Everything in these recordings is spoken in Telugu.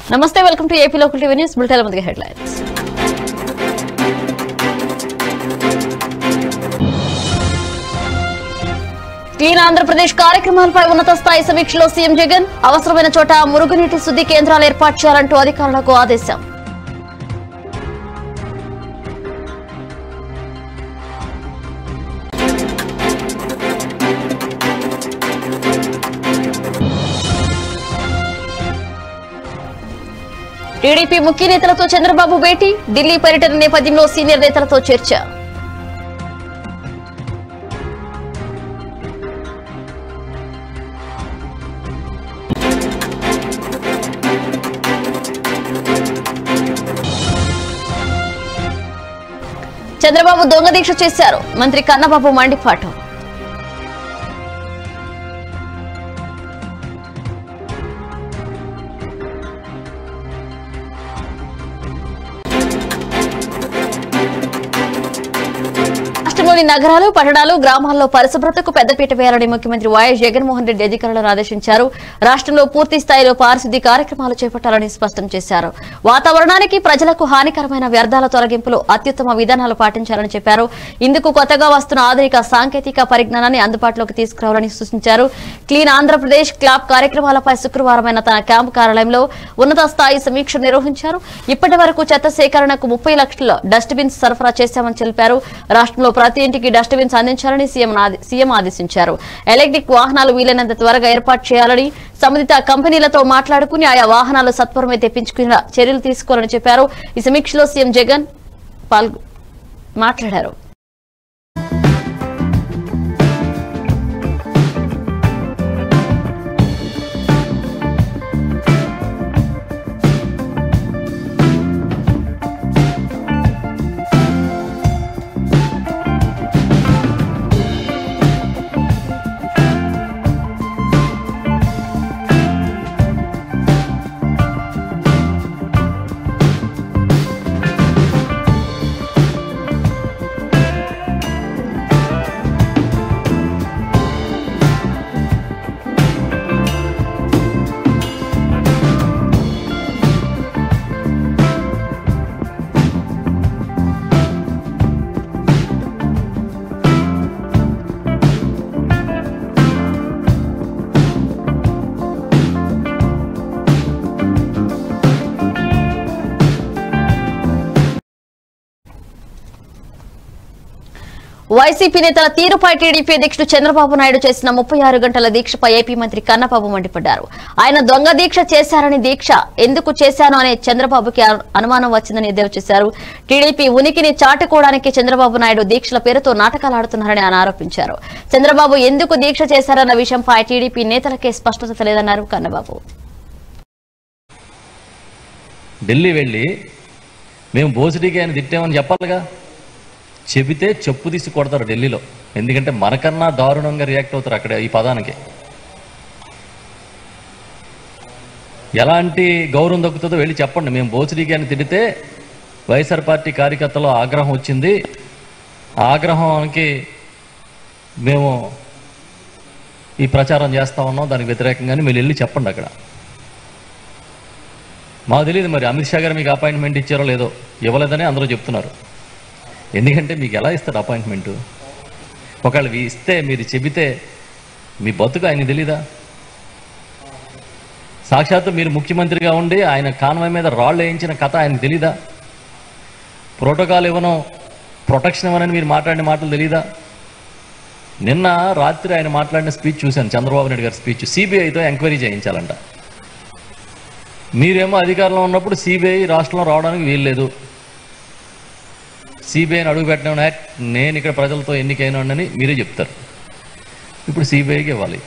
నమస్తే, welcome to AP local TV news bulletin. ముందుగా హెడ్లైన్స్. క్లీన్ ఆంధ్రప్రదేశ్ కార్యక్రమాలపై ఉన్నత స్థాయి సమీక్షలో సీఎం జగన్. అవసరమైన చోట మురుగునీటి శుద్ధి కేంద్రాలు ఏర్పాటు చేయాలంటూ అధికారులకు ఆదేశం. టీడీపీ ముఖ్య నేతలతో చంద్రబాబు భేటీ. ఢిల్లీ పర్యటన నేపథ్యంలో సీనియర్ నేతలతో చర్చ. చంద్రబాబు దొంగ దీక్ష చేశారు. మంత్రి కన్నబాబు మండిపాటు. రాష్ట్రంలోని నగరాలు, పట్టణాలు, గ్రామాల్లో పరిశుభ్రతకు పెద్దపీట వేయాలని ముఖ్యమంత్రి వైఎస్ జగన్మోహన్ రెడ్డి అధికారులను ఆదేశించారు. రాష్ట్రంలో పూర్తి స్థాయిలో పారిశుద్ధ్య కార్యక్రమాలు చేపట్టాలని స్పష్టం చేశారు. వాతావరణానికి, ప్రజలకు హానికరమైన వ్యర్థాల తొలగింపులో అత్యుత్తమ విధానాలు పాటించాలని చెప్పారు. ఇందుకు కొత్తగా వస్తున్న ఆధునిక సాంకేతిక పరిజ్ఞానాన్ని అందుబాటులోకి తీసుకురావాలని సూచించారు. క్లీన్ ఆంధ్రప్రదేశ్ క్లాబ్ కార్యక్రమాలపై శుక్రవారమైన తన క్యాంపు కార్యాలయంలో ఉన్నత స్థాయి సమీక్ష నిర్వహించారు. ఇప్పటి వరకు చెత్త సేకరణకు 30 లక్షల డస్ట్ బిన్స్ సరఫరా చేశామని తెలిపారు. రాష్ట్రంలో ప్రతి ఇంటికి డస్ట్ బిన్స్ అందించాలని సీఎం ఆదేశించారు. ఎలక్ట్రిక్ వాహనాలు వీలైనంత త్వరగా ఏర్పాటు చేయాలని, సంబంధిత కంపెనీలతో మాట్లాడుకుని ఆయా వాహనాలు సత్వరమే తెప్పించుకునేలా చర్యలు తీసుకోవాలని చెప్పారు. ఈ సమీక్షలో సీఎం జగన్ మాట్లాడారు. వైసీపీ నేతల తీరుపై టీడీపీ అధ్యక్షుడు చంద్రబాబు నాయుడు చేసిన 36 గంటల దీక్షపై ఏపీ మంత్రి కన్నబాబు మండిపడ్డారు. ఆయన దొంగ దీక్ష చేశారని, దీక్ష ఎందుకు చేశాను అనే చంద్రబాబుకి అనుమానం వచ్చిందని ఎద్దేవా చేశారు. టీడీపీ ఉనికిని చాటుకోవడానికి చంద్రబాబు నాయుడు దీక్షల పేరుతో నాటకాలు ఆడుతున్నారని ఆయన ఆరోపించారు. చంద్రబాబు ఎందుకు దీక్ష చేశారన్న విషయంపై టీడీపీ నేతలకే స్పష్టత లేదన్నారు కన్నబాబు. ఢిల్లీ వెళ్ళి మేము బోసిడీకి ఆయన తిట్టామని చెప్పాలిగా. చెబితే చెప్పు తీసి కొడతారు ఢిల్లీలో. ఎందుకంటే మనకన్నా దారుణంగా రియాక్ట్ అవుతారు అక్కడ ఈ పదానికి. ఎలాంటి గౌరవం దక్కుతుందో వెళ్ళి చెప్పండి. మేము బోసిడీకి అని తిడితే వైఎస్ఆర్ పార్టీ కార్యకర్తలో ఆగ్రహం వచ్చింది. ఆగ్రహానికి మేము ఈ ప్రచారం చేస్తా ఉన్నాం, దానికి వ్యతిరేకంగానే మీరు వెళ్ళి చెప్పండి అక్కడ. మాకు తెలియదు మరి అమిత్ షా గారు మీకు అపాయింట్మెంట్ ఇచ్చారో లేదో. ఇవ్వలేదని అందరూ చెప్తున్నారు. ఎందుకంటే మీకు ఎలా ఇస్తాడు అపాయింట్మెంటు? ఒకవేళ ఇస్తే, మీరు చెబితే మీ బతుకు ఆయన తెలీదా? సాక్షాత్తు మీరు ముఖ్యమంత్రిగా ఉండి ఆయన కాన్వాయ్ మీద రాళ్ళు వేయించిన కథ ఆయనకు తెలీదా? ప్రోటోకాల్ ఇవ్వను, ప్రొటెక్షన్ ఇవ్వనని మీరు మాట్లాడిన మాటలు తెలీదా? నిన్న రాత్రి ఆయన మాట్లాడిన స్పీచ్ చూశాను, చంద్రబాబు నాయుడు గారి స్పీచ్. సిబిఐతో ఎంక్వైరీ చేయించాలంట. మీరేమో అధికారంలో ఉన్నప్పుడు సిబిఐ రాష్ట్రంలో రావడానికి వీల్లేదు, సిబిఐని అడుగు పెట్టిన నేను ఇక్కడ ప్రజలతో ఎన్నికైనానని మీరే చెప్తారు. ఇప్పుడు సిబిఐకి ఇవ్వాలి.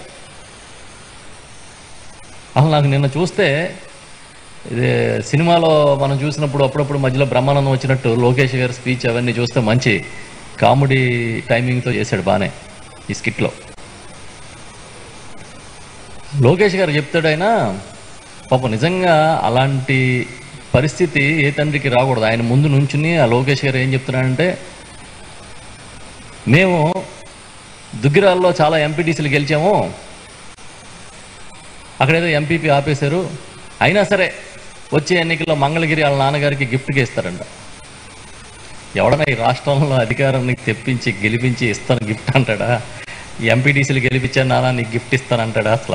అసలు నాకు నిన్న చూస్తే ఇది సినిమాలో మనం చూసినప్పుడు అప్పుడప్పుడు మధ్యలో బ్రహ్మానందం వచ్చినట్టు లోకేష్ గారి స్పీచ్ అవన్నీ చూస్తే మంచి కామెడీ టైమింగ్తో చేశాడు బాగానే ఈ స్కిట్లో. లోకేష్ గారు చెప్తాడైనా పాపం నిజంగా అలాంటి పరిస్థితి ఏ తండ్రికి రాకూడదు. ఆయన ముందు నుంచుని ఆ లోకేష్ గారు ఏం చెప్తున్నాడంటే, మేము దుగ్గిరాల్లో చాలా ఎంపీటీసీలు గెలిచాము, అక్కడేదో ఎంపీపీ ఆపేశారు, అయినా సరే వచ్చే ఎన్నికల్లో మంగళగిరి వాళ్ళ నాన్నగారికి గిఫ్ట్గా ఇస్తారంట. ఎవడన్నా ఈ రాష్ట్రంలో అధికారాన్ని తెప్పించి గెలిపించి ఇస్తాను గిఫ్ట్ అంటాడా? ఎంపీటీసీలు గెలిపించాను నాన్న నీకు గిఫ్ట్ ఇస్తానంటాడా? అసలు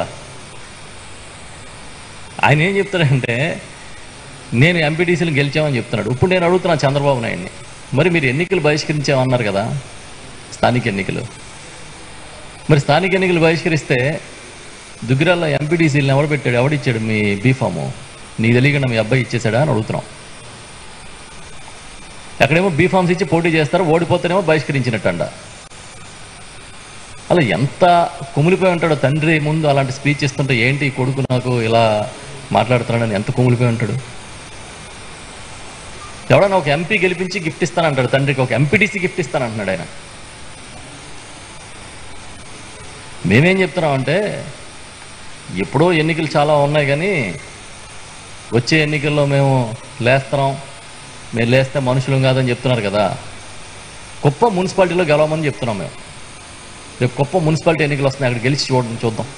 ఆయన ఏం చెప్తాడంటే నేను ఎంపీటీసీలు గెలిచామని చెప్తున్నాడు. ఇప్పుడు నేను అడుగుతున్నాను చంద్రబాబు నాయుడిని, మరి మీరు ఎన్నికలు బహిష్కరించామన్నారు కదా, స్థానిక ఎన్నికలు, మరి స్థానిక ఎన్నికలు బహిష్కరిస్తే దుగ్గిరాల్లో ఎంపీటీసీలను ఎవరు పెట్టాడు, ఎవడిచ్చాడు మీ బీఫాము? నీకు తెలియకుండా మీ అబ్బాయి ఇచ్చేసాడా అని అడుగుతున్నాం. అక్కడేమో బీఫామ్స్ ఇచ్చి పోటీ చేస్తారు, ఓడిపోతేనేమో బహిష్కరించినట్టండ. అలా ఎంత కుమిలిపోయి ఉంటాడో తండ్రి ముందు అలాంటి స్పీచ్ ఇస్తుంటే, ఏంటి ఈ కొడుకు నాకు ఇలా మాట్లాడుతున్నాడని ఎంత కుమిలిపోయి ఉంటాడు. ఎవడన్నా ఒక ఎంపీ గెలిపించి గిఫ్ట్ ఇస్తానంటాడు తండ్రికి, ఒక ఎంపీటీసీ గిఫ్ట్ ఇస్తానంటున్నాడు ఆయన. మేమేం చెప్తున్నామంటే ఎప్పుడో ఎన్నికలు చాలా ఉన్నాయి కానీ వచ్చే ఎన్నికల్లో మేము లేస్తున్నాం, మేము లేస్తే మనుషులం కాదని చెప్తున్నారు కదా. కుప్పం మున్సిపాలిటీలో గెలవమని చెప్తున్నాం మేము. రేపు కుప్పం మున్సిపాలిటీ ఎన్నికలు వస్తున్నాయి, అక్కడ గెలిచి చూద్దాం.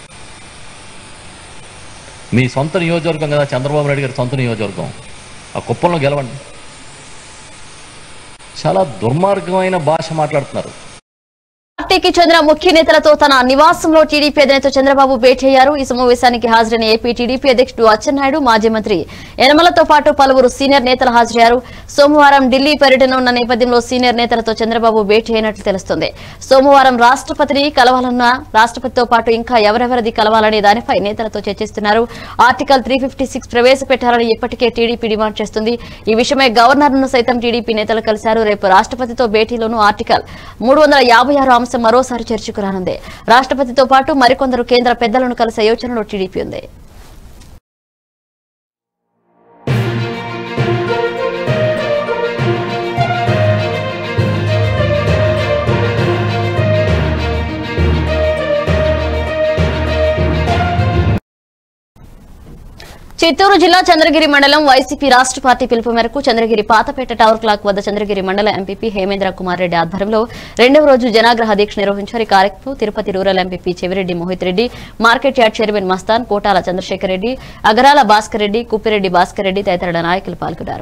మీ సొంత నియోజకవర్గం కదా, చంద్రబాబు నాయుడు గారి సొంత నియోజకవర్గం, ఆ కుప్పంలో గెలవండి. చాలా దుర్మార్గమైన భాష మాట్లాడుతున్నారు. పార్టీకి చెందిన ముఖ్య నేతలతో తన నివాసంలో టీడీపీ అధినేత చంద్రబాబు భేటీ అయ్యారు. ఈ సమావేశానికి హాజరైన ఏపీ టీడీపీ అధ్యక్షుడు అచ్చెన్నాయుడు, మాజీ మంత్రి యనమలతో పాటు పలువురు సీనియర్ నేతలు హాజరయ్యారు. సోమవారం ఢిల్లీ పర్యటన ఉన్న నేపథ్యంలో సీనియర్ నేతలతో చంద్రబాబు భేటీ అయినట్లు తెలుస్తోంది. సోమవారం రాష్ట్రపతిని కలవాలన్న రాష్ట్రపతితో పాటు ఇంకా ఎవరెవరిది కలవాలనే దానిపై నేతలతో చర్చిస్తున్నారు. ఆర్టికల్ 356 ప్రవేశపెట్టాలని ఇప్పటికే టీడీపీ డిమాండ్ చేస్తుంది. ఈ విషయమై గవర్నర్ను సైతం టీడీపీ నేతలు కలిశారు. రేపు రాష్ట్రపతితో భేటీలోనూ ఆర్టికల్ 356 అంశం మరోసారి చర్చకు రానుంది. రాష్ట్రపతితో పాటు మరికొందరు కేంద్ర పెద్దలను కలిసే యోచనలో టీడీపీ ఉంది. చిత్తూరు జిల్లా చంద్రగిరి మండలం వైసీపీ రాష్ట్ర పార్టీ పిలుపు మేరకు చంద్రగిరి పాతపేట టవర్ క్లాక్ వద్ద చంద్రగిరి మండల ఎంపీపీ హేమేంద్ర కుమార్ రెడ్డి ఆధ్వర్యంలో 2వ రోజు జనాగ్రహ దీక్ష నిర్వహించారు. ఈ కార్యక్రమంలో Tirupati rural MPP Chevireddy Mohith Reddy, market yard chairman Mastan, Kotala Chandrasekhar Reddy, Agarala Bhaskar Reddy, Kuppireddy Bhaskar Reddy తదితరుల నాయకులు పాల్గొన్నారు.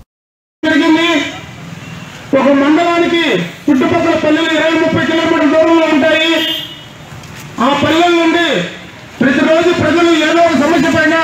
ఒక మండలానికి చుట్టుపక్కల పల్లెలు 20-30 కిలోమీటర్ల దూరంలో ఉంటాయి. ఆ పల్లెల నుండి ప్రతిరోజు ప్రజలు ఏదో ఒక సమస్య పైన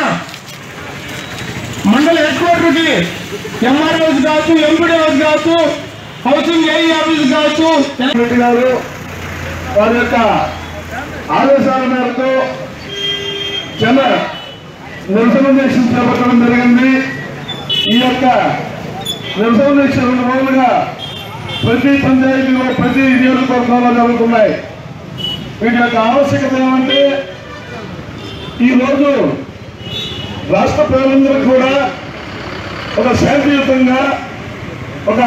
మండల హెడ్ క్వార్టర్కి ఎంఆర్ఓ కావచ్చు, ఎంపీడీఓ కావచ్చు, హౌసింగ్ ఏఈ ఆఫీస్ కావచ్చు, గారు వారి యొక్క ఆదేశాల మేరకు జన నిరసన దీక్ష చేపట్టడం జరిగింది. ఈ యొక్క నిరసన దీక్ష 2 రోజులుగా ప్రతి పంచాయతీలో ప్రతి నియోజకవర్గంలో జరుగుతున్నాయి. వీటి యొక్క ఆవశ్యకత ఏమంటే ఈరోజు రాష్ట్ర ప్రజలందరూ కూడా ఒక శాంతియుతంగా ఒక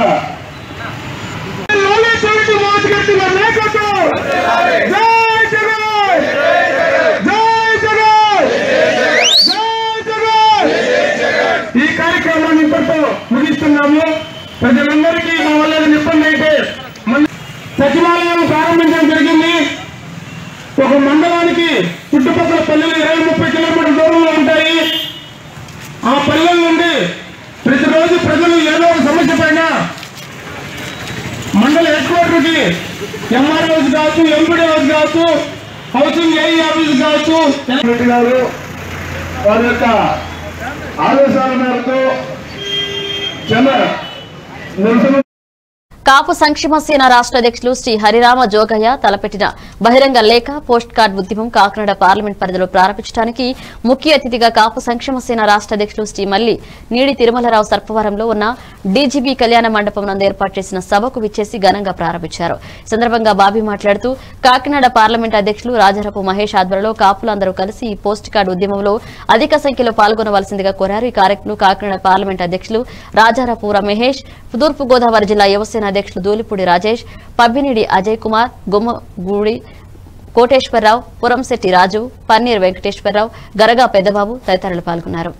ఈ కార్యక్రమాన్ని ఇప్పటితో ముగిస్తున్నాము. ప్రజలందరికీ మా వల్ల ఇబ్బంది అయితే సచివాలయం ప్రారంభించడం జరిగింది. ఒక మండలానికి చుట్టుపక్కల పల్లెలు 20-30 కిలోమీటర్ల దూరంలో ఉంటాయి. ఆ పల్లెల నుండి ప్రతిరోజు ప్రజలు ఏదో ఒక సమస్య పైన మండల హెడ్ క్వార్టర్కి ఎంఆర్ఓ కావచ్చు, ఎంపీడీఓ కావచ్చు, హౌసింగ్ ఏఈ ఆఫీస్ కావచ్చు, గారు వారి యొక్క ఆదేశాల మేరకు జన నిరసన కాపు సంక్షేమ సేన రాష్ట్ర అధ్యక్షులు శ్రీ హరిరామ జోగయ్య తలపెట్టిన బహిరంగ లేఖ పోస్ట్ కార్డ్ ఉద్యమం కాకినాడ పార్లమెంట్ పరిధిలో ప్రారంభించడానికి ముఖ్య అతిథిగా కాపు సంక్షేమ సేన రాష్ట్ర అధ్యక్షులు శ్రీ మల్లి నీడి తిరుమలరావు సర్పవరంలో ఉన్న డీజీబీ కళ్యాణ మండపం నందు ఏర్పాటు చేసిన సభకు విచ్చేసి ఘనంగా ప్రారంభించారు. ఈ సందర్భంగా బాబీ మాట్లాడుతూ కాకినాడ పార్లమెంట్ అధ్యక్షులు రాజరపు మహేష్ ఆధ్వర్యంలో కాపులందరూ కలిసి ఈ పోస్ట్ కార్డు ఉద్యమంలో అధిక సంఖ్యలో పాల్గొనవలసిందిగా కోరారు. ఈ కార్యక్రమంలో కాకినాడ పార్లమెంట్ అధ్యక్షులు రాజారపు మహేష్, తూర్పు గోదావరి జిల్లా యువసేన అధ్యక్షులు దూలిపూడి రాజేష్, పబ్బినిడి అజయ్ కుమార్, గుమ్మగూడి కోటేశ్వరరావు, పురంశెట్టి రాజు, పన్నీర్ వెంకటేశ్వరరావు, గరగా పెద్దబాబు తదితరులు పాల్గొన్నారు.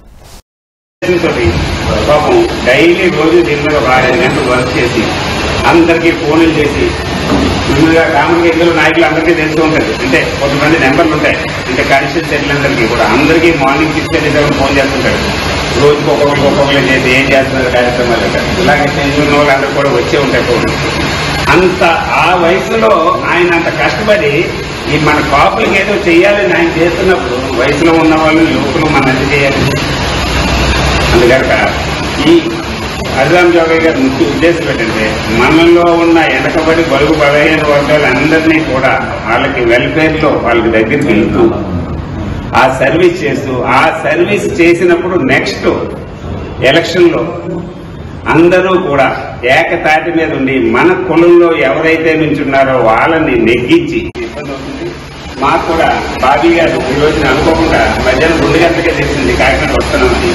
డైలీ రోజు దీని మీద 2 గంటలు వర్క్ చేసి అందరికీ ఫోన్లు చేసి ముందుగా కామన్గా ఇందులో నాయకులు అందరికీ తెలుస్తూ ఉంటుంది, అంటే కొంతమంది నెంబర్లు ఉంటాయి, అంటే కాన్స్టిట్యూన్సీ సెటిలందరికీ కూడా అందరికీ మార్నింగ్ 6 ఫోన్ చేస్తుంటాడు, రోజుకి ఒక్కొక్కరు చేసి ఏం చేస్తున్నారు కార్యక్రమాలు. ఇలాగే ఉన్న వాళ్ళందరూ కూడా వచ్చే ఉంటాయి ఫోన్. అంత ఆ వయసులో ఆయన అంత కష్టపడి ఈ మన కాపులకి ఏదో చెయ్యాలని ఆయన చేస్తున్నప్పుడు వయసులో ఉన్న వాళ్ళు యువకులు మన ఎంత చేయాలి. అందుకనుక ఈ హరిరామ్ జోగయ్య గారి ముఖ్య ఉద్దేశం ఏంటంటే మనలో ఉన్న వెనకబడి బలుగు బలహీన వర్గాలందరినీ కూడా వాళ్ళకి వెల్ఫేర్లో వాళ్ళకి దగ్గరికి వెళ్తూ ఆ సర్వీస్ చేస్తూ ఆ సర్వీస్ చేసినప్పుడు నెక్స్ట్ ఎలక్షన్లో అందరూ కూడా ఏకతాటి మీద ఉండి మన కులంలో ఎవరైతే నుంచున్నారో వాళ్ళని నెగ్గించి ఇబ్బంది అవుతుంది. మాకు కూడా బాబీ గారు ఈ రోజున అనుకోకుండా మధ్యాహ్నం 2 గంటలకే తెలిసింది కాకినాడ వస్తున్నామని.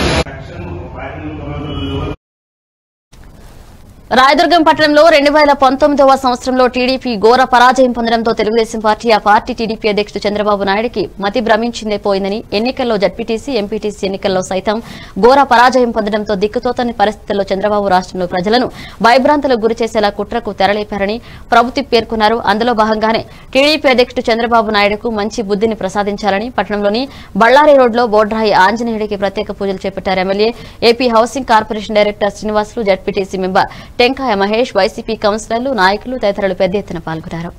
రాయదుర్గం పట్టణంలో 2019వ సంవత్సరంలో టీడీపీ ఘోర పరాజయం పొందడంతో తెలుగుదేశం పార్టీ ఆ పార్టీ టీడీపీ అధ్యక్షుడు చంద్రబాబు నాయుడుకి మతి భ్రమించిందే పోయిందని, ఎన్నికల్లో జడ్పీటీసీ, ఎంపీటీసీ ఎన్నికల్లో సైతం ఘోర పరాజయం పొందడంతో దిక్కుతోతని పరిస్థితుల్లో చంద్రబాబు రాష్ట్రంలో ప్రజలను భయభ్రాంతులకు గురిచేసేలా కుట్రకు తెరలేపారని ప్రభుత్వం పేర్కొన్నారు. అందులో భాగంగానే టీడీపీ అధ్యక్షుడు చంద్రబాబు నాయుడుకు మంచి బుద్ధిని ప్రసాదించాలని పట్టణంలోని బళ్ళారి రోడ్లో బోడ్రాయి ఆంజనేయుడికి ప్రత్యేక పూజలు చేపట్టారు. MLA, AP housing corporation director Srinivasulu, ZPTC member Tenkaya Mahesh, YCP కౌన్సిలర్లు, నాయకులు తదితరులు పెద్ద ఎత్తున పాల్గొన్నారు.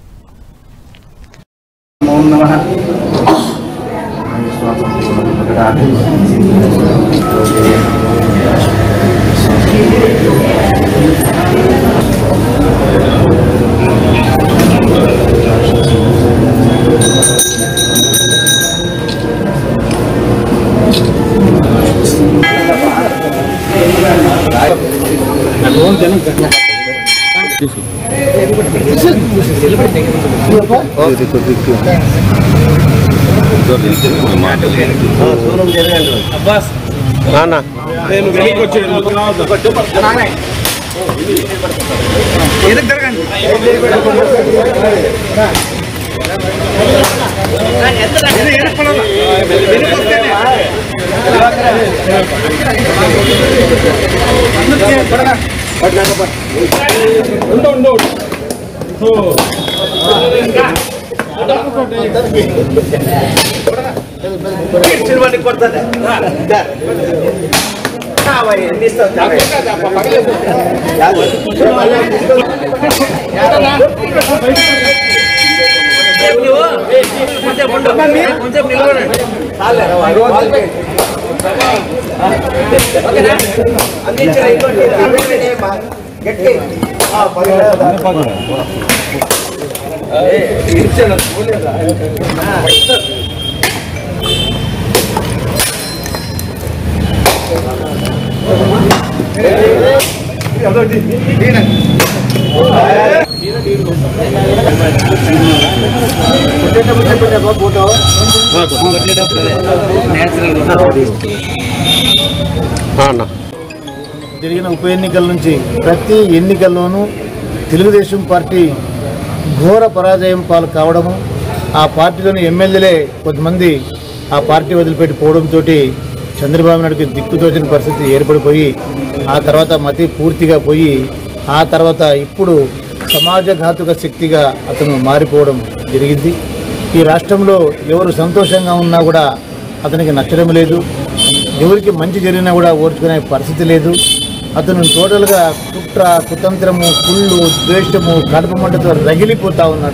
జరిగిన ఉప ఎన్నికల నుంచి ప్రతి ఎన్నికల్లోనూ తెలుగుదేశం పార్టీ ఘోర పరాజయం పాలు కావడము, ఆ పార్టీలోని ఎమ్మెల్యేలే కొంతమంది ఆ పార్టీ వదిలిపెట్టి పోవడంతో చంద్రబాబు నాయుడుకి దిక్కుతోచిన పరిస్థితి ఏర్పడిపోయి ఆ తర్వాత మతి పూర్తిగా పోయి ఆ తర్వాత ఇప్పుడు సమాజఘాతుక శక్తిగా అతను మారిపోవడం జరిగింది. ఈ రాష్ట్రంలో ఎవరు సంతోషంగా ఉన్నా కూడా అతనికి నచ్చడం లేదు, ఎవరికి మంచి జరిగినా కూడా ఓర్చుకునే పరిస్థితి లేదు. అతను టోటల్గా కుట్ర, కుతంత్రము, కుళ్ళు, ద్వేషము, కడుపు మంటతో రగిలిపోతూ ఉన్నాడు.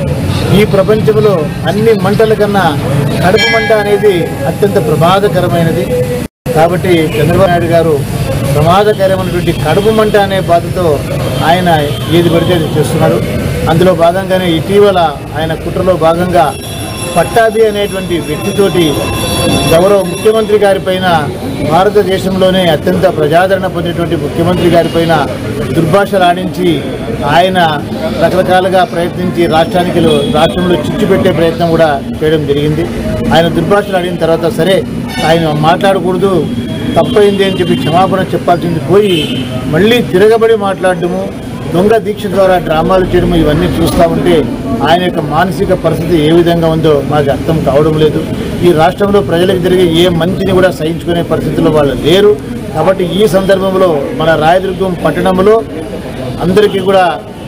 ఈ ప్రపంచంలో అన్ని మంటల కన్నా కడుపు మంట అనేది అత్యంత ప్రమాదకరమైనది. కాబట్టి చంద్రబాబు నాయుడు గారు ప్రమాదకరమైనటువంటి కడుపు మంట అనే బాధతో ఆయన ఏది పడితే చేస్తున్నారు. అందులో భాగంగానే ఇటీవల ఆయన కుట్రలో భాగంగా పట్టాభి అనేటువంటి వ్యక్తితోటి గౌరవ ముఖ్యమంత్రి గారిపైన, భారతదేశంలోనే అత్యంత ప్రజాదరణ పొందేటువంటి ముఖ్యమంత్రి గారిపైన దుర్భాషలు ఆడించి ఆయన రకరకాలుగా ప్రయత్నించి రాష్ట్రంలో చిచ్చు పెట్టే ప్రయత్నం కూడా చేయడం జరిగింది. ఆయన దుర్భాషలు ఆడిన తర్వాత సరే ఆయన మాట్లాడకూడదు, తప్పైంది అని చెప్పి క్షమాపణ చెప్పాల్సింది పోయి మళ్ళీ తిరగబడి మాట్లాడడము, దొంగ దీక్ష ద్వారా డ్రామాలు చేయడము, ఇవన్నీ చూస్తూ ఉంటే ఆయన యొక్క మానసిక పరిస్థితి ఏ విధంగా ఉందో మాకు అర్థం కావడం లేదు. ఈ రాష్ట్రంలో ప్రజలకు జరిగే ఏ మంచిని కూడా సహించుకునే పరిస్థితుల్లో వాళ్ళు లేరు. కాబట్టి ఈ సందర్భంలో మన రాయదుర్గం పట్టణంలో అందరికీ కూడా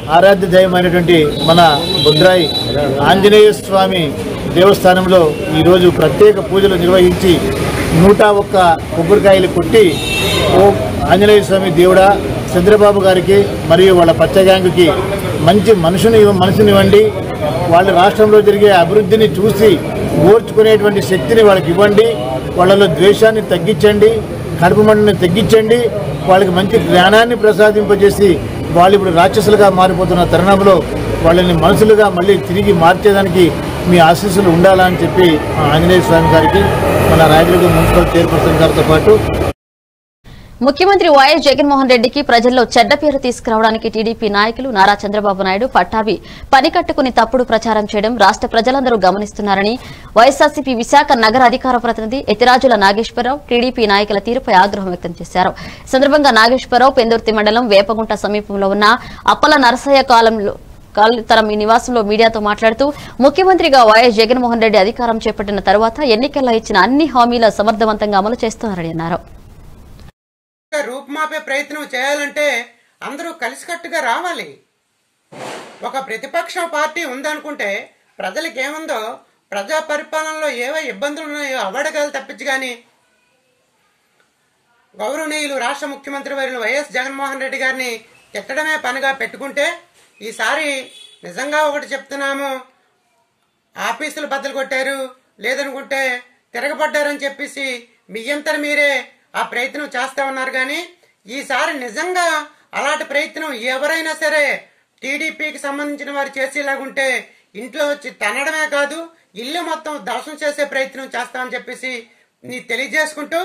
ఆరాధ్య దైవమైనటువంటి మన బుద్రాయి ఆంజనేయ స్వామి దేవస్థానంలో ఈరోజు ప్రత్యేక పూజలు నిర్వహించి 101 కొబ్బరికాయలు కొట్టి ఓ ఆంజనేయ స్వామి దేవుడా చంద్రబాబు గారికి మరియు వాళ్ళ పచ్చ గ్యాంగుకి మంచి మనసునివ్వండి, వాళ్ళ రాష్ట్రంలో జరిగే అభివృద్ధిని చూసి ఓర్చుకునేటువంటి శక్తిని వాళ్ళకి ఇవ్వండి, వాళ్ళలో ద్వేషాన్ని తగ్గించండి, కడుపు మంటని తగ్గించండి, వాళ్ళకి మంచి జ్ఞానాన్ని ప్రసాదింపజేసి వాళ్ళు ఇప్పుడు రాక్షసులుగా మారిపోతున్న తరుణంలో వాళ్ళని మనుషులుగా మళ్ళీ తిరిగి మార్చేదానికి మీ ఆశీస్సులు ఉండాలా అని చెప్పి ఆంజనేయ స్వామి గారికి మన రాయదుర్గం మున్సిపల్ చైర్పర్సన్ గారితో పాటు ముఖ్యమంత్రి వైఎస్ జగన్మోహన్ రెడ్డికి ప్రజల్లో చెడ్డ పేరు తీసుకురావడానికి టీడీపీ నాయకులు నారా చంద్రబాబు నాయుడు పట్టాభి పని కట్టుకుని తప్పుడు ప్రచారం చేయడం రాష్ట్ర ప్రజలందరూ గమనిస్తున్నారని వైఎస్ఆర్సీపీ విశాఖ నగర అధికార ప్రతినిధి ఎతిరాజుల నాగేశ్వరరావు టీడీపీ నాయకుల తీరుపై ఆగ్రహం వ్యక్తం చేశారు. ఈ సందర్భంగా నాగేశ్వరరావు పెందుర్తి మండలం వేపగుంట సమీపంలో ఉన్న అప్పల నరసయ్య కాలంలో తన నివాసంలో మీడియాతో మాట్లాడుతూ ముఖ్యమంత్రిగా వైఎస్ జగన్మోహన్ రెడ్డి అధికారం చేపట్టిన తర్వాత ఎన్నికల్లో ఇచ్చిన అన్ని హామీల సమర్థవంతంగా అమలు చేస్తున్నారని అన్నారు. రూపుమాపే ప్రయత్నం చేయాలంటే అందరూ కలిసికట్టుగా రావాలి. ఒక ప్రతిపక్ష పార్టీ ఉందనుకుంటే ప్రజలకు ఏముందో ప్రజా పరిపాలనలో ఏవో ఇబ్బందులు ఉన్నాయో అవడగాలు తప్పించి గాని గౌరవనీయులు రాష్ట్ర ముఖ్యమంత్రి వర్యులు వైఎస్ జగన్మోహన్ రెడ్డి గారిని తిట్టడమే పనిగా పెట్టుకుంటే ఈసారి నిజంగా ఒకటి చెప్తున్నాము, ఆఫీసులు బద్దలు కొట్టారు లేదనుకుంటే తిరగబడ్డారని చెప్పేసి మీయంతర మీరే ఆ ప్రయత్నం చేస్తా ఉన్నారు. కానీ ఈసారి నిజంగా అలాంటి ప్రయత్నం ఎవరైనా సరే టీడీపీకి సంబంధించిన వారు చేసేలాగుంటే ఇంట్లో వచ్చి తనడమే కాదు ఇల్లు మొత్తం ధ్వంసం చేసే ప్రయత్నం చేస్తామని చెప్పేసి తెలియజేసుకుంటూ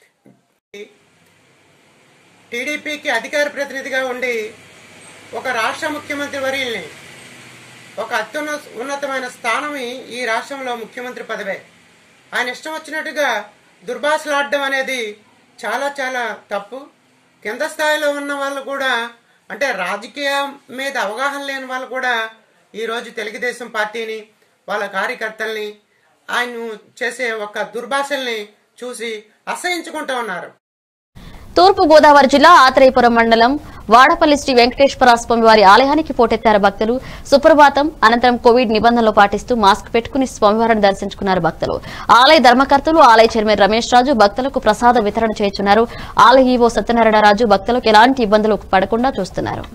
టీడీపీకి అధికార ప్రతినిధిగా ఉండి ఒక రాష్ట్ర ముఖ్యమంత్రి వర్యుల్ని ఒక ఉన్నతమైన స్థానం ఈ రాష్ట్రంలో ముఖ్యమంత్రి పదవే. ఆయన ఇష్టం వచ్చినట్టుగా దుర్భాషలాడడం అనేది చాలా చాలా తప్పు. కింద స్థాయిలో ఉన్న వాళ్ళు కూడా అంటే రాజకీయం మీద అవగాహన లేని వాళ్ళు కూడా ఈరోజు తెలుగుదేశం పార్టీని వాళ్ళ కార్యకర్తల్ని ఆయన చేసే ఒక దుర్భాషల్ని చూసి అసహించుకుంటూ ఉన్నారు. తూర్పు గోదావరి జిల్లా ఆత్రేయపురం మండలం వాడపల్లి శ్రీ వెంకటేశ్వర స్వామి వారి ఆలయానికి పోటెత్తారు భక్తులు. సుప్రభాతం అనంతరం కోవిడ్ నిబంధనలు పాటిస్తూ మాస్క్ పెట్టుకుని స్వామివారిని దర్శించుకున్నారు భక్తులు. ఆలయ ధర్మకర్తలు ఆలయ చైర్మన్ రమేష్ రాజు భక్తులకు ప్రసాద వితరణ చేస్తున్నారు. ఆలయ ఈవో సత్యనారాయణ రాజు భక్తులకు ఎలాంటి ఇబ్బందులు పడకుండా చూస్తున్నారు.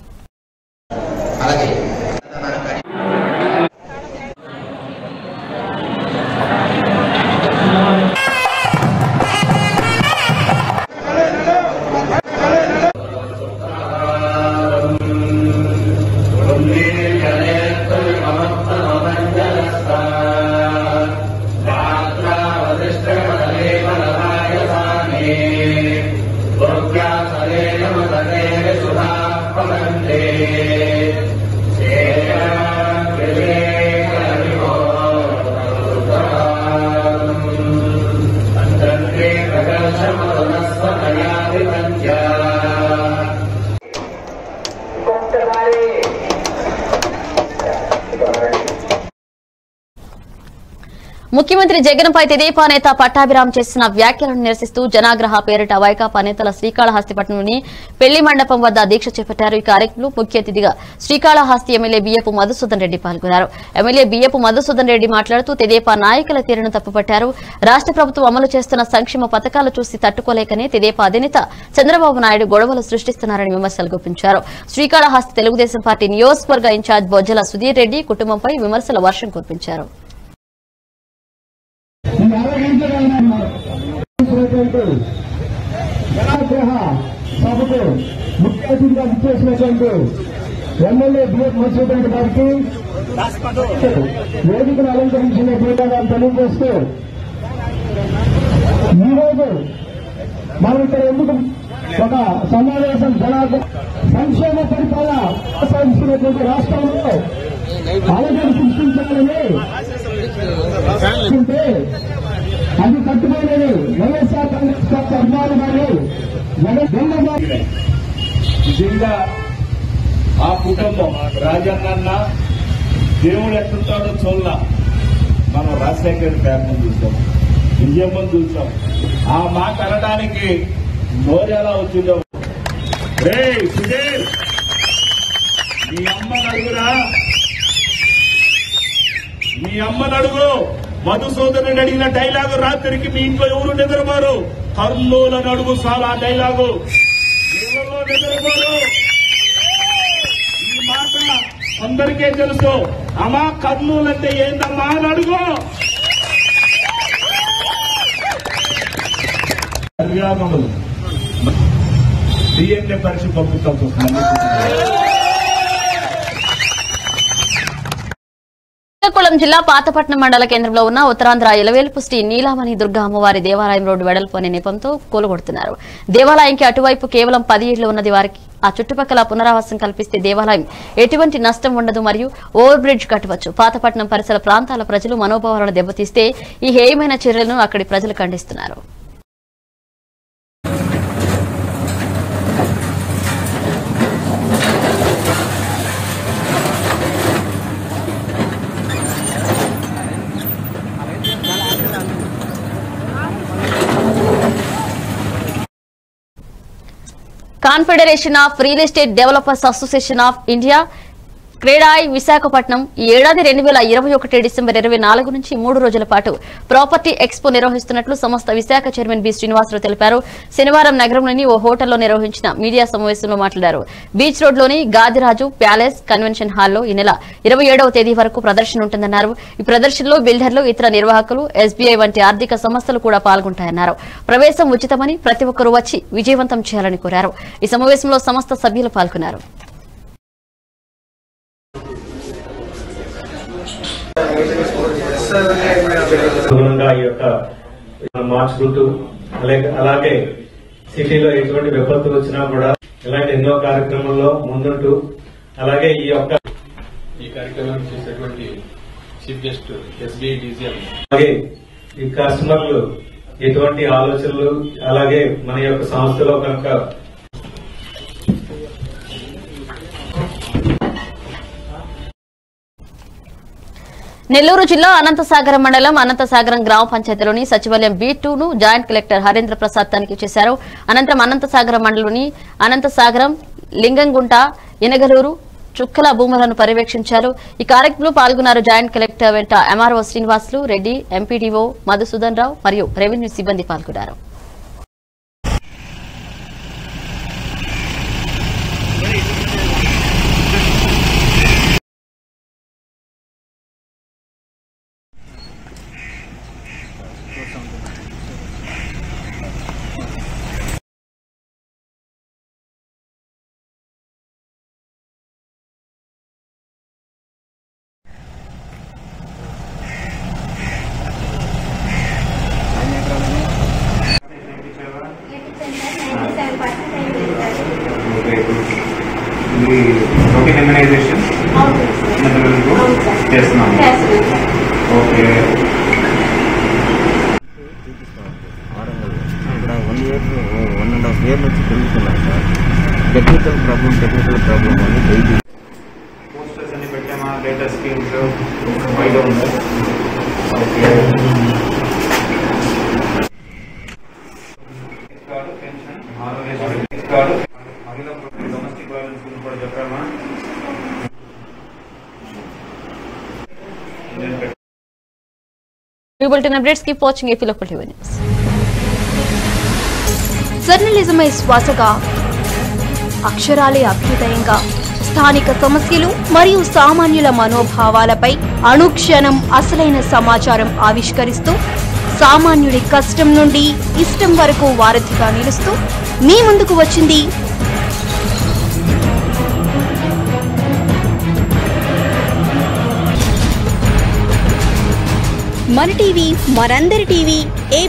ముఖ్యమంత్రి జగన్పై తెదేపా నేత పట్టాభిరామ్ చేసిన వ్యాఖ్యలను నిరసిస్తూ జనాగ్రహ పేరిట వైకాపా నేతల శ్రీకాళహస్తిపట్నంలోని పెళ్లి మండపం వద్ద దీక్ష చేపట్టారు. ఈ కార్యక్రమంలో ముఖ్య అతిథిగా శ్రీకాళహస్తి ఎమ్మెల్యే బియ్యపు మధుసూదన్ రెడ్డి పాల్గొన్నారు. ఎమ్మెల్యే బియ్యపు మధుసూదన్ రెడ్డి మాట్లాడుతూ తెదేపా నాయకుల తీరును తప్పుపట్టారు. రాష్ట్ర ప్రభుత్వం అమలు చేస్తున్న సంక్షేమ పథకాలు చూసి తట్టుకోలేకనే తెదేపా అధినేత చంద్రబాబు నాయుడు గొడవలు సృష్టిస్తున్నారని విమర్శలు గుప్పించారు. శ్రీకాళహస్తి తెలుగుదేశం పార్టీ నియోజకవర్గ ఇన్ఛార్జ్ బొజ్జల సుధీర్ రెడ్డి కుటుంబంపై విమర్శల వర్షం కురిపించారు. జనాగ్రహ సభకు ముఖ్య అతిథిగా విచ్చేసినటువంటి ఎమ్మెల్యే బిఎఫ్ మధుసూదన్ రెడ్డి గారికి వేదికను అలంకరించిన పేదలను తెలియజేస్తూ ఈరోజు మనం ఇక్కడ ఎందుకు ఒక సమావేశం జనాగ్రహ సంక్షేమ పరిపాలన కొనసాగిస్తున్నటువంటి రాష్ట్రంలో అలజడి సృష్టించాలని అది తట్టుకోలేదు వైఎస్ఆర్ కాంగ్రెస్ పార్టీ అభిమానులు నిజంగా ఆ కుటుంబం రాజన్న దేవుడు ఎట్లుంటాడో చూడాల. మనం రాజశేఖర్ ఫ్యామిలీ చూసాం, విజయమ్మని చూసాం. ఆ మాట అనడానికి నోరు ఎలా వచ్చిందో. సుధీర్ మీ అమ్మని అడుగురా, మీ అమ్మని అడుగు. మధుసూదనుని అడిగిన డైలాగు రాత్రికి మీ ఇంట్లో ఎవరు నిద్రపోరు. కర్నూలు అడుగు చాలా డైలాగు ఎవరో నిద్రపోరు. ఈ మాట అందరికీ తెలుసు. అమ్మా కర్నూలు అంటే ఏందమ్మా అని అడుగు. DNA పరీక్ష పంపిస్తాం. శ్రీకాకుళం జిల్లా పాతపట్నం మండల కేంద్రంలో ఉన్న ఉత్తరాంధ్ర ఇలవేల్పు శ్రీ నీలామణి దుర్గా అమ్మవారి దేవాలయం రోడ్డు వెడల్పు అనే నెపంతో కూలగొడుతున్నారు. దేవాలయంకి అటువైపు కేవలం 10 ఇళ్లు ఉన్నది. వారికి ఆ చుట్టుపక్కల పునరావాసం కల్పిస్తే దేవాలయం ఎటువంటి నష్టం ఉండదు మరియు ఓవర్ బ్రిడ్జ్ కట్టవచ్చు. పాతపట్నం పరిసర ప్రాంతాల ప్రజలు మనోభావాలను దెబ్బతీస్తే ఈ హేయమైన చర్యలను అక్కడి ప్రజలు ఖండిస్తున్నారు. Confederation of real estate developers association of India CREDAI Visakhapatnam ఈ ఏడాది 2021 డిసెంబర్ 24 నుంచి 3 రోజుల పాటు ప్రాపర్టీ ఎక్స్పో నిర్వహిస్తున్నట్లు సంస్థ విశాఖ చైర్మన్ బి శ్రీనివాసరావు తెలిపారు. శనివారం నగరంలోని ఓ హోటల్లో నిర్వహించిన మీడియా సమావేశంలో మాట్లాడారు. బీచ్ రోడ్లోని గాదిరాజు ప్యాలెస్ కన్వెన్షన్ హాల్లో ఈ నెల 27వ తేదీ వరకు ప్రదర్శన ఉంటుందన్నారు. ఈ ప్రదర్శనలో బిల్డర్లు, ఇతర నిర్వాహకులు, ఎస్బీఐ వంటి ఆర్థిక సంస్థలు కూడా పాల్గొంటాయన్నారు. ప్రవేశం ఉచితమని ప్రతి ఒక్కరూ వచ్చి విజయవంతం చేయాలని కోరారు. ఈ సమావేశంలో సంస్థ సభ్యులు పాల్గొన్నారు. ఈ యొక్క మార్చుకుంటూ అలాగే సిటీలో ఎటువంటి విపత్తు వచ్చినా కూడా ఇలాంటి ఎన్నో కార్యక్రమాల్లో ముందుంటూ అలాగే ఈ కార్యక్రమం చేసేటువంటి చీఫ్ గెస్ట్ ఎస్బీఐ డీజీఎం అలాగే ఈ కస్టమర్లు ఎటువంటి ఆలోచనలు అలాగే మన యొక్క సంస్థలో కనుక నెల్లూరు జిల్లా అనంతసాగరం మండలం అనంతసాగరం గ్రామ పంచాయతీలోని సచివాలయం B2ను జాయింట్ కలెక్టర్ హరేంద్ర ప్రసాద్ తనిఖీ చేశారు. అనంతరం అనంతసాగరం మండలంలోని అనంతసాగరం, లింగంగుంట, ఇనగలూరు, చుక్కల భూములను పర్యవేక్షించారు. ఈ కార్యక్రమంలో పాల్గొన్నారు. జాయింట్ కలెక్టర్ వెంట ఎంఆర్ఓ శ్రీనివాసులు రెడ్డి, ఎంపీడీఓ మధుసూదన్ రావు మరియు రెవెన్యూ సిబ్బంది పాల్గొన్నారు. ఇమ్యునైజేషన్ చేస్తున్నాము. ఓకే, ఇక్కడ 1.5 year నుంచి తిరుగుతున్నాం సార్. టెక్నికల్ ప్రాబ్లం అని డైలీ పోస్టర్స్ అన్ని పెట్టామా? లేటెస్ట్ స్కీమ్స్ బయట ఉందా? ఓకే, పెన్షన్, డొమెస్టిక్ వైలెన్స్ గురించి కూడా చెప్పామా? జర్నలిజమే శ్వాసగా, అక్షరాలే అభ్యుదయంగా స్థానిక సమస్యలు మరియు సామాన్యుల మనోభావాలపై అనుక్షణం అసలైన సమాచారం ఆవిష్కరిస్తూ సామాన్యుడి కష్టం నుండి ఇష్టం వరకు వారధిగా నిలుస్తూ మీ ముందుకు వచ్చింది మన టీవీ, మనందరి టీవీ.